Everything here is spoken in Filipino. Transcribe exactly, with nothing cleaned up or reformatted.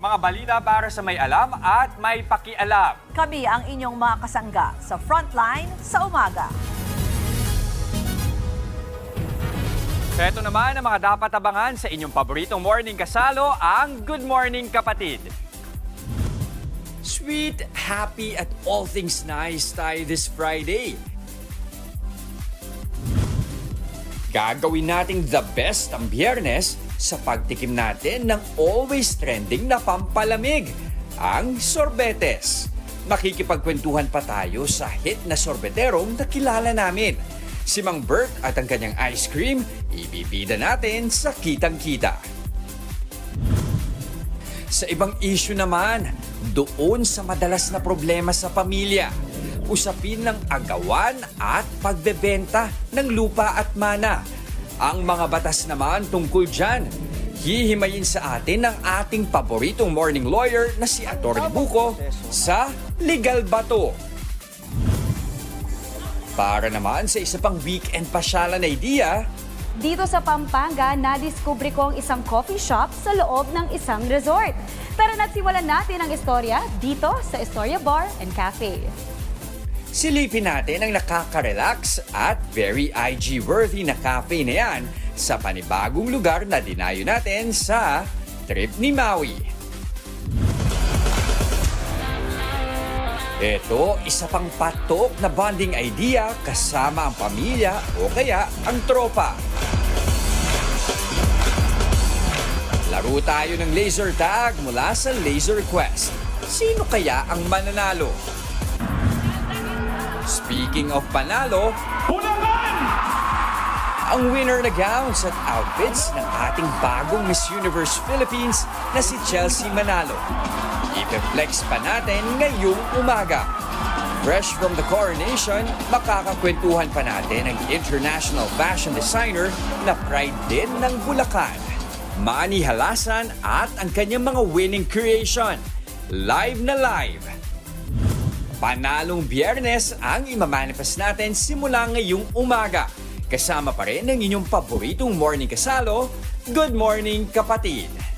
Mga balita para sa may alam at may pakialam. Kami ang inyong mga kasangga sa Frontline sa umaga. Ito naman ang mga dapat abangan sa inyong paboritong morning kasalo, ang Good Morning Kapatid. Sweet, happy at all things nice tayo this Friday. Gagawin nating the best ang Biyernes sa pagtikim natin ng always trending na pampalamig, ang sorbetes. Makikipagkwentuhan pa tayo sa hit na sorbeterong nakilala namin. Si Mang Bert at ang kanyang ice cream, ibibida natin sa kitang-kita. Sa ibang issue naman, doon sa madalas na problema sa pamilya, usapin ng agawan at pagbebenta ng lupa at mana. Ang mga batas naman tungkol dyan, hihimayin sa atin ng ating paboritong morning lawyer na si Atty. Buko sa Legal Bato. Para naman sa isa pang weekend pasyalan idea, dito sa Pampanga, nadiskubre ko ang isang coffee shop sa loob ng isang resort. Tara na't simulan natin ang istorya dito sa Istorya Bar and Cafe. silipin natin ang nakaka-relax at very I G-worthy na cafe na yan sa panibagong lugar na dinayo natin sa trip ni Maui. Ito, isa pang patok na bonding idea kasama ang pamilya o kaya ang tropa. Laro tayo ng laser tag mula sa Laser Quest. Sino kaya ang mananalo? Speaking of panalo, Bulacan! Ang winner na gowns at outfits ng ating bagong Miss Universe Philippines na si Chelsea Manalo. Ipe-flex pa natin ngayong umaga. Fresh from the coronation, makakakwentuhan pa natin ang international fashion designer na pride din ng Bulacan, Manny Halasan, at ang kanyang mga winning creation. Live na live! Panalong Biyernes ang imamanifest natin simula ngayong umaga. Kasama pa rin ang inyong paboritong morning kasalo, Good Morning Kapatid.